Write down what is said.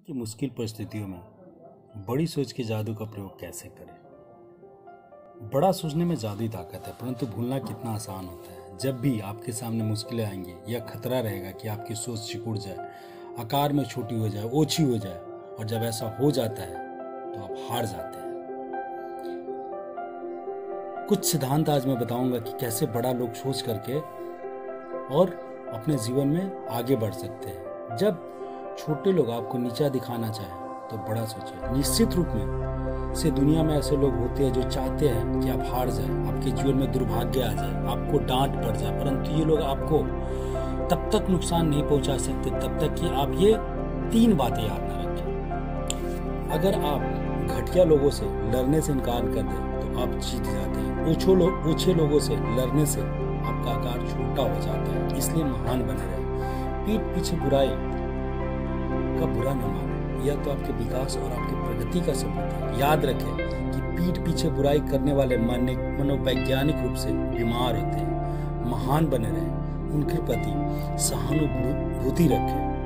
कि मुश्किल परिस्थितियों में बड़ी सोच के जादू का प्रयोग कैसे करें। बड़ा सोचने में जादुई ताकत है, परंतु भूलना कितना आसान होता है। जब भी आपके सामने मुश्किलें आएंगी या खतरा रहेगा कि आपकी सोच सिकुड़ जाए, आकार में छोटी हो जाए, ओछी हो जाए, और जब ऐसा हो जाता है तो आप हार जाते हैं। कुछ सिद्धांत आज मैं बताऊंगा कि कैसे बड़ा लोग सोच करके और अपने जीवन में आगे बढ़ सकते हैं। जब छोटे लोग आपको नीचा दिखाना चाहें तो बड़ा सोचिए। निश्चित रूप में से दुनिया में ऐसे लोग होते हैं जो चाहते हैं कि आप हार जाएं, आपके जीवन में दुर्भाग्य आ जाए, आपको डांट पड़ जाए, परंतु ये लोग आपको तब तक नुकसान नहीं पहुंचा सकते तब तक कि आप ये 3 बातें याद न रखें। अगर आप घटिया लोगों से लड़ने से इनकार कर दें तो आप जीत जाते हैं। ओछे लोगों से लड़ने से आपका आकार छोटा हो जाता है, इसलिए महान बने रहे। पीठ पीछे बुराई का बुरा न माने, यह तो आपके विकास और आपकी प्रगति का सबूत है। याद रखें कि पीठ पीछे बुराई करने वाले मनोवैज्ञानिक रूप से बीमार होते हैं। महान बने रहें, उनके प्रति सहानुभूति रखें।